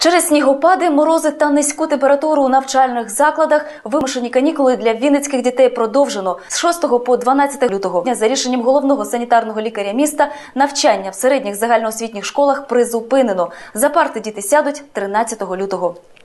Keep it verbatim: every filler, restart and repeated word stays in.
Через снігопади, морози та низьку температуру у навчальних закладах вимушені канікули для вінницьких дітей продовжено. З шостого по дванадцяте лютого за рішенням головного санітарного лікаря міста навчання в середніх загальноосвітніх школах призупинено. За парти діти сядуть тринадцятого лютого.